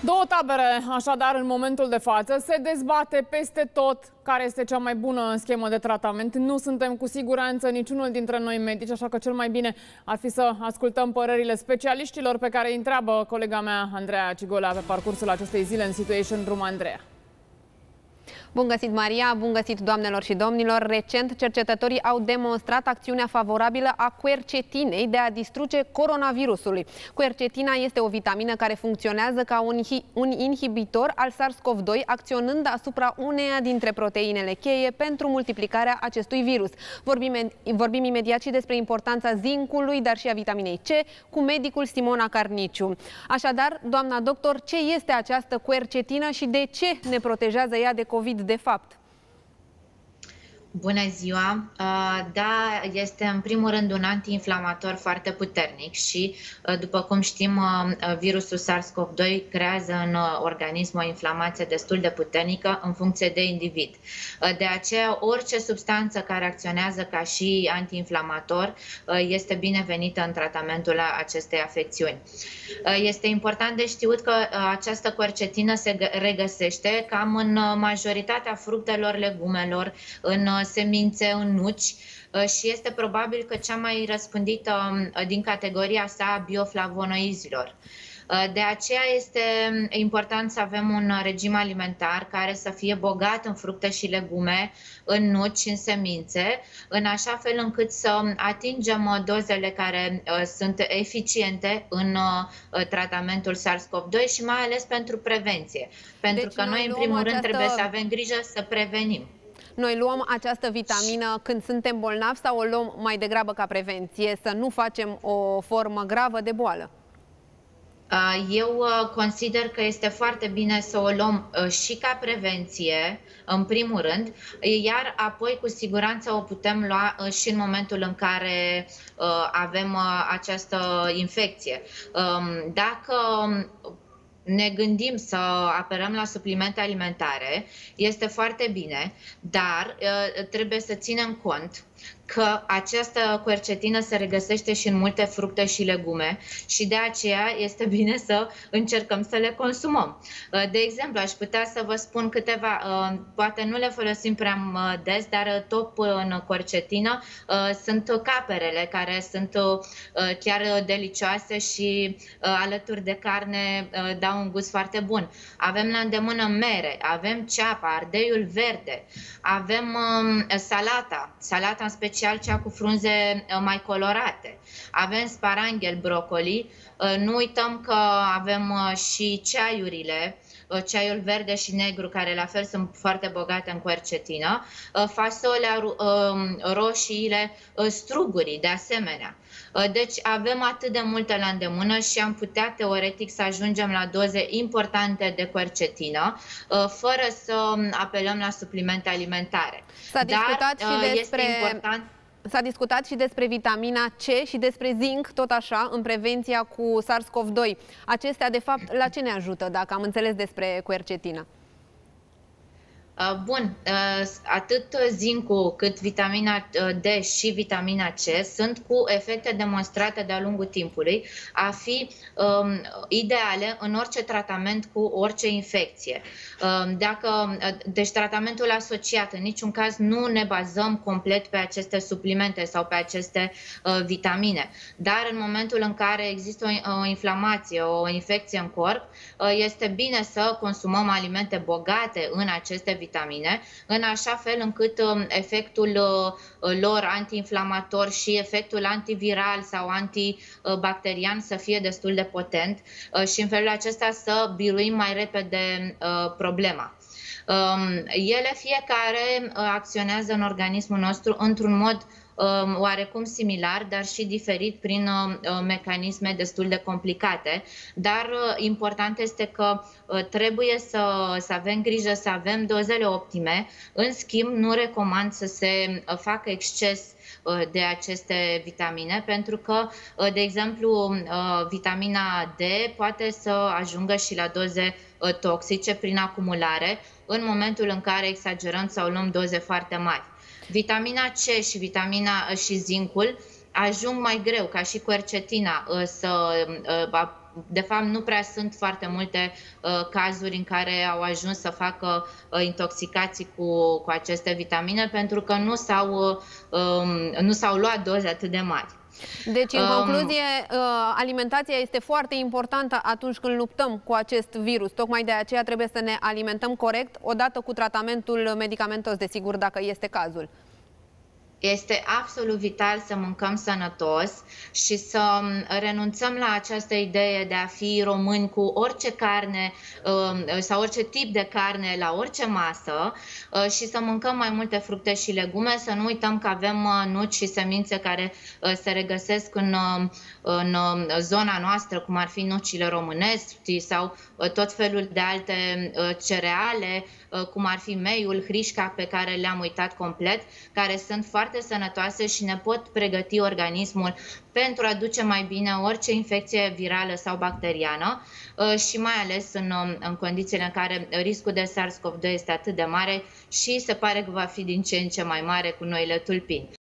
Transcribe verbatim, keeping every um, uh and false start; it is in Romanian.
Două tabere, așadar, în momentul de față, se dezbate peste tot care este cea mai bună schemă de tratament. Nu suntem cu siguranță niciunul dintre noi medici, așa că cel mai bine ar fi să ascultăm părerile specialiștilor pe care îi întreabă colega mea, Andreea Cigolea, pe parcursul acestei zile în Situation Room. Andreea. Bun găsit, Maria! Bun găsit, doamnelor și domnilor! Recent, cercetătorii au demonstrat acțiunea favorabilă a quercetinei de a distruge coronavirusului. Quercetina este o vitamină care funcționează ca un, un inhibitor al SARS-CoV doi, acționând asupra uneia dintre proteinele cheie pentru multiplicarea acestui virus. Vorbim, vorbim imediat și despre importanța zincului, dar și a vitaminei C, cu medicul Simona Carniciu. Așadar, doamna doctor, ce este această quercetină și de ce ne protejează ea de COVID de fapt? Bună ziua! Da, este în primul rând un antiinflamator foarte puternic și, după cum știm, virusul SARS-CoV doi creează în organism o inflamație destul de puternică în funcție de individ. De aceea, orice substanță care acționează ca și antiinflamator este binevenită în tratamentul acestei afecțiuni. Este important de știut că această quercetină se regăsește cam în majoritatea fructelor, legumelor, în semințe, în nuci și este probabil că cea mai răspândită din categoria sa a bioflavonoizilor. De aceea este important să avem un regim alimentar care să fie bogat în fructe și legume, în nuci, în semințe, în așa fel încât să atingem dozele care sunt eficiente în tratamentul SARS-CoV doi și mai ales pentru prevenție. Pentru deci că noi, în primul această... rând, trebuie să avem grijă să prevenim. Noi luăm această vitamină când suntem bolnavi sau o luăm mai degrabă ca prevenție, să nu facem o formă gravă de boală? Eu consider că este foarte bine să o luăm și ca prevenție, în primul rând, iar apoi cu siguranță o putem lua și în momentul în care avem această infecție. Dacă ne gândim să apelăm la suplimente alimentare, este foarte bine, dar trebuie să ținem cont că această quercetină se regăsește și în multe fructe și legume și de aceea este bine să încercăm să le consumăm. De exemplu, aș putea să vă spun câteva, poate nu le folosim prea des, dar top în quercetină sunt caperele, care sunt chiar delicioase și alături de carne dau un gust foarte bun. Avem la îndemână mere, avem ceapa, ardeiul verde, avem salata, salata în special cea cu frunze mai colorate. Avem sparanghel, brocoli, nu uităm că avem și ceaiurile, ceaiul verde și negru, care la fel sunt foarte bogate în quercetină, fasolea, roșiile, strugurii de asemenea. Deci avem atât de multe la îndemână și am putea teoretic să ajungem la doze importante de quercetină fără să apelăm la suplimente alimentare. S-a discutat Dar și despre... este important... S-a discutat și despre vitamina C și despre zinc, tot așa, în prevenția cu SARS-CoV doi. Acestea, de fapt, la ce ne ajută, dacă am înțeles despre quercetină? Bun, atât zincul cât vitamina D și vitamina C sunt cu efecte demonstrate de-a lungul timpului a fi um, ideale în orice tratament cu orice infecție. Um, dacă, deci tratamentul asociat, în niciun caz nu ne bazăm complet pe aceste suplimente sau pe aceste uh, vitamine. Dar în momentul în care există o, o inflamație, o infecție în corp, uh, este bine să consumăm alimente bogate în aceste vitamine vitamine, în așa fel încât efectul lor antiinflamator și efectul antiviral sau antibacterian să fie destul de potent și în felul acesta să biruim mai repede problema. Ele fiecare acționează în organismul nostru într-un mod oarecum similar, dar și diferit prin mecanisme destul de complicate. Dar important este că trebuie să, să avem grijă să avem dozele optime. În schimb, nu recomand să se facă exces de aceste vitamine, pentru că, de exemplu, vitamina D poate să ajungă și la doze toxice prin acumulare în momentul în care exagerăm sau luăm doze foarte mari. Vitamina C și vitamina și zincul ajung mai greu, ca și quercetina, să de fapt, nu prea sunt foarte multe cazuri în care au ajuns să facă intoxicații cu, cu aceste vitamine, pentru că nu s-au, nu s-au luat doze atât de mari. Deci, în concluzie, alimentația este foarte importantă atunci când luptăm cu acest virus. Tocmai de aceea trebuie să ne alimentăm corect, odată cu tratamentul medicamentos, desigur, dacă este cazul. Este absolut vital să mâncăm sănătos și să renunțăm la această idee de a fi români cu orice carne sau orice tip de carne la orice masă și să mâncăm mai multe fructe și legume, să nu uităm că avem nuci și semințe care se regăsesc în, în zona noastră, cum ar fi nucile românești sau tot felul de alte cereale, cum ar fi meiul, hrișca, pe care le-am uitat complet, care sunt foarte sănătoase și ne pot pregăti organismul pentru a duce mai bine orice infecție virală sau bacteriană și mai ales în, în condițiile în care riscul de SARS CoV doi este atât de mare și se pare că va fi din ce în ce mai mare cu noile tulpini.